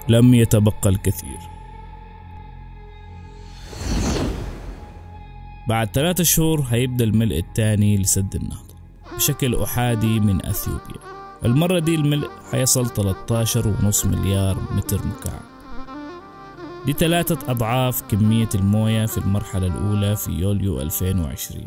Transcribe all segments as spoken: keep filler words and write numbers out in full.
لم يتبقى الكثير. بعد ثلاثة شهور هيبدأ الملء الثاني لسد النهضة بشكل أحادي من أثيوبيا. المرة دي الملء هيصل ثلاثة عشر فاصلة خمسة مليار متر مكعب. دي ثلاثة أضعاف كمية الموية في المرحلة الأولى في يوليو ألفين وعشرين.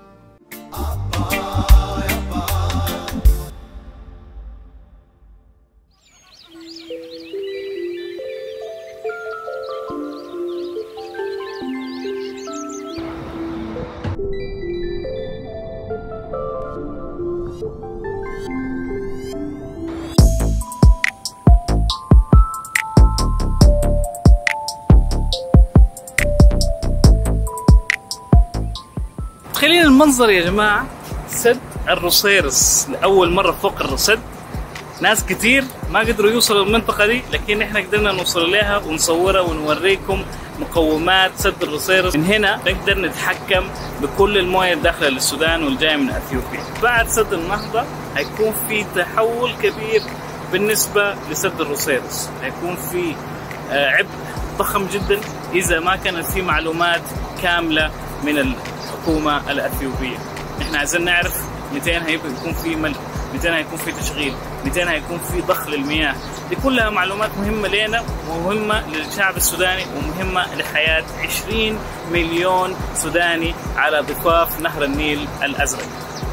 تخيلين المنظر يا جماعة، سد الروسيرس لأول مرة فوق الرصد. ناس كتير ما قدروا يوصلوا المنطقة دي، لكن احنا قدرنا نوصل لها ونصورها ونوريكم مقومات سد الروسيرس. من هنا نقدر نتحكم بكل المويه الداخله للسودان والجايه من اثيوبيا. بعد سد النهضة هيكون في تحول كبير بالنسبة لسد الروسيرس، هيكون في عبء ضخم جدا إذا ما كانت في معلومات كاملة من الحكومة الأثيوبية. احنا عايزين نعرف متى هيكون في ملء، متى هيكون في تشغيل، متى هيكون في ضخ للمياه. دي كلها معلومات مهمة لنا ومهمة للشعب السوداني ومهمة لحياة عشرين مليون سوداني على ضفاف نهر النيل الأزرق.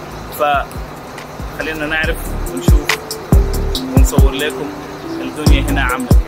فخلينا نعرف ونشوف ونصور لكم الدنيا هنا عاملة كيف.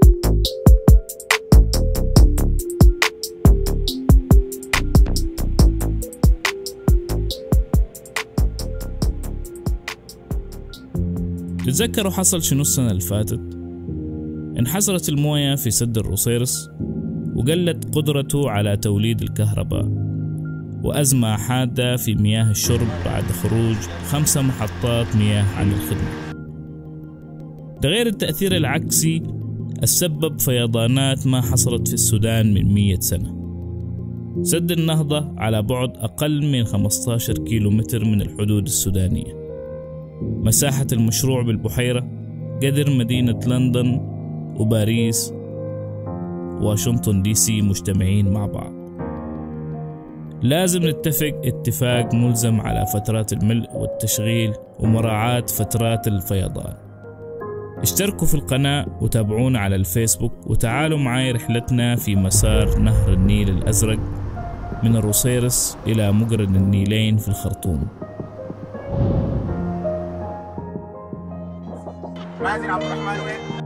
تتذكروا حصل شنو السنة اللي فاتت؟ انحسرت الموية في سد الروسيرس وقلت قدرته على توليد الكهرباء، وأزمة حادة في مياه الشرب بعد خروج خمسة محطات مياه عن الخدمة. ده غير التأثير العكسي السبب فيضانات ما حصلت في السودان من مية سنة. سد النهضة على بعد أقل من خمسة عشر كيلو متر من الحدود السودانية. مساحة المشروع بالبحيرة قدر مدينة لندن وباريس وواشنطن دي سي مجتمعين مع بعض. لازم نتفق اتفاق ملزم على فترات الملء والتشغيل ومراعاة فترات الفيضان. اشتركوا في القناة وتابعونا على الفيسبوك، وتعالوا معاي رحلتنا في مسار نهر النيل الأزرق من الروسيرس إلى مقرن النيلين في الخرطوم. مازن عبد الرحمن وين؟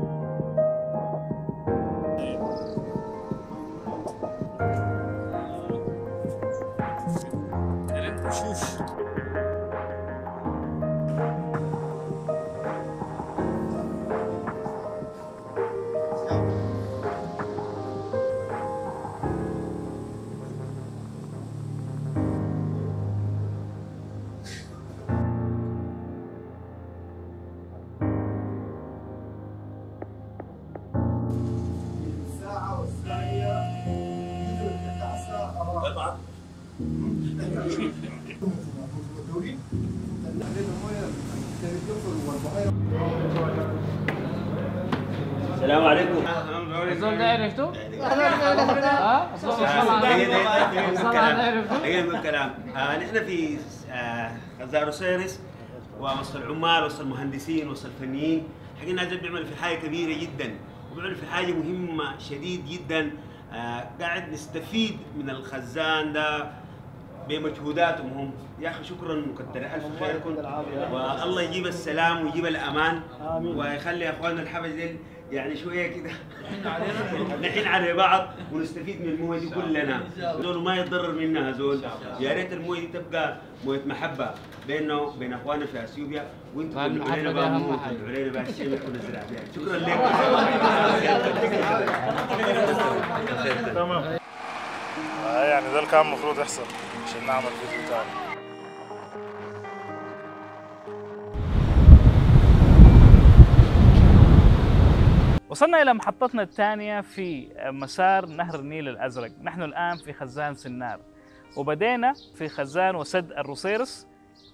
السلام عليكم. الزول ده عرفته؟ ها؟ دقيقة من الكلام. نحن في خزان روسيرس ووسط العمال وسط المهندسين وسط الفنيين، حقنا جد بيعملوا في حاجة كبيرة جدا وبيعملوا في حاجة مهمة شديد جدا. قاعد نستفيد من الخزان ده بمجهوداتهم هم. يا اخي شكرا مكتر الف خيركم، والله يجيب السلام ويجيب الامان ويخلي اخواننا الحبش يعني شويه كده نحن على بعض ونستفيد من المويه دي كلنا، زول ما يتضرر منها زول. يا ريت المويه دي تبقى مويه محبه بيننا وبين اخواننا في اثيوبيا، وانتم تدعوا علينا بقى مويه تدعوا علينا بقى الشيء اللي كنا نزرع فيها. شكرا لكم. تمام. يعني ده اللي كان المفروض يحصل عشان نعمل فيديو تاني. وصلنا إلى محطتنا الثانية في مسار نهر النيل الأزرق. نحن الآن في خزان سنار، وبدينا في خزان وسد الروسيرس،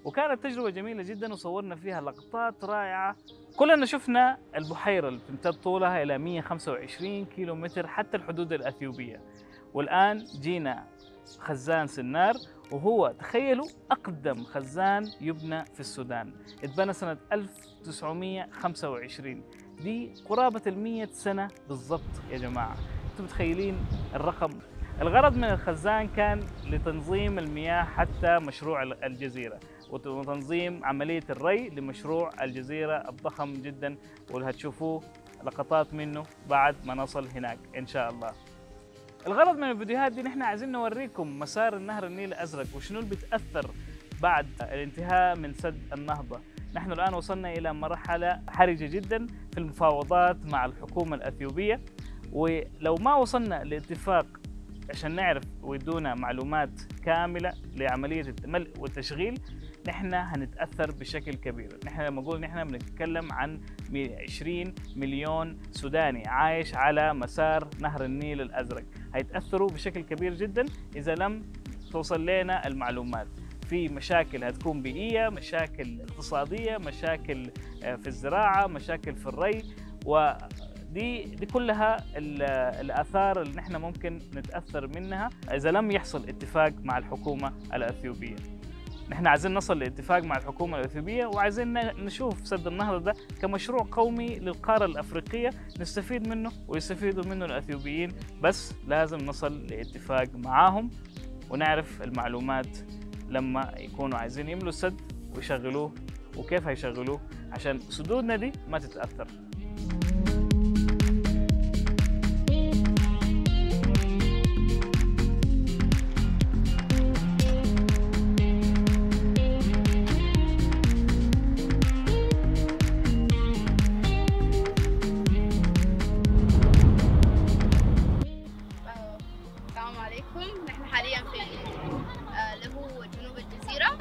وكانت تجربة جميلة جدا وصورنا فيها لقطات رائعة. كلنا شفنا البحيرة اللي بتمتد طولها إلى مئة وخمسة وعشرين كيلو متر حتى الحدود الأثيوبية. والآن جينا خزان سنار، وهو تخيلوا أقدم خزان يبنى في السودان، اتبنى سنة ألف وتسعمئة وخمسة وعشرين، دي قرابة المية سنة بالضبط يا جماعة. انتم متخيلين الرقم؟ الغرض من الخزان كان لتنظيم المياه حتى مشروع الجزيرة، وتنظيم عملية الري لمشروع الجزيرة الضخم جدا، واللي هتشوفوه لقطات منه بعد ما نصل هناك إن شاء الله. الغرض من الفيديوهات دي نحن عايزين نوريكم مسار النهر النيل الأزرق وشنو اللي بيتأثر بعد الانتهاء من سد النهضة. نحن الآن وصلنا إلى مرحلة حرجة جدا في المفاوضات مع الحكومة الأثيوبية، ولو ما وصلنا لاتفاق عشان نعرف ويدونا معلومات كاملة لعملية الملء والتشغيل نحن هنتأثر بشكل كبير. نحن لما نقول نحن بنتكلم عن عشرين مليون سوداني عايش على مسار نهر النيل الأزرق، هيتأثروا بشكل كبير جدا إذا لم توصل لنا المعلومات. في مشاكل هتكون بيئية، مشاكل اقتصادية، مشاكل في الزراعة، مشاكل في الري، ودي دي كلها الآثار اللي نحن ممكن نتأثر منها إذا لم يحصل اتفاق مع الحكومة الأثيوبية. نحن عايزين نصل لاتفاق مع الحكومة الأثيوبية، وعايزين نشوف سد النهضة ده كمشروع قومي للقارة الأفريقية نستفيد منه ويستفيدوا منه الأثيوبيين، بس لازم نصل لاتفاق معاهم ونعرف المعلومات لما يكونوا عايزين يملوا السد ويشغلوه وكيف هيشغلوه عشان سدودنا دي ما تتأثر. السلام عليكم، نحن حاليا في آه اللي هو جنوب الجزيرة،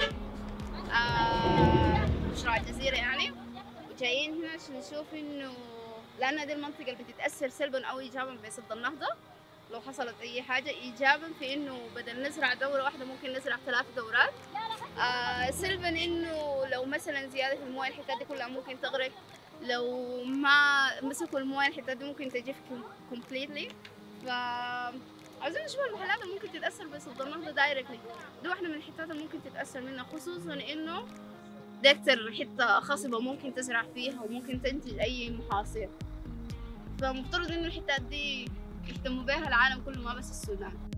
آه مشروع الجزيرة يعني، وجايين هنا عشان نشوف انه لأن دي المنطقة اللي بتتأثر سلبا أو إيجابا بسد النهضة. لو حصلت أي حاجة إيجابا في إنه بدل نزرع دورة واحدة ممكن نزرع ثلاث دورات، آه سلبا إنه لو مثلا زيادة في المويه الحتات دي كلها ممكن تغرق، لو ما مسكوا المويه الحتات دي ممكن تجف كومبليتلي. ف عايزين نشوف المحلات اللي ممكن تتأثر بسد النهضة دايركتلي، دي واحدة من الحتات اللي ممكن تتأثر منها، خصوصا إنه دي أكتر حتة خصبة ممكن تزرع فيها وممكن تنتج أي محاصيل، فمفترض إنه الحتات دي يهتموا بها العالم كله ما بس السودان.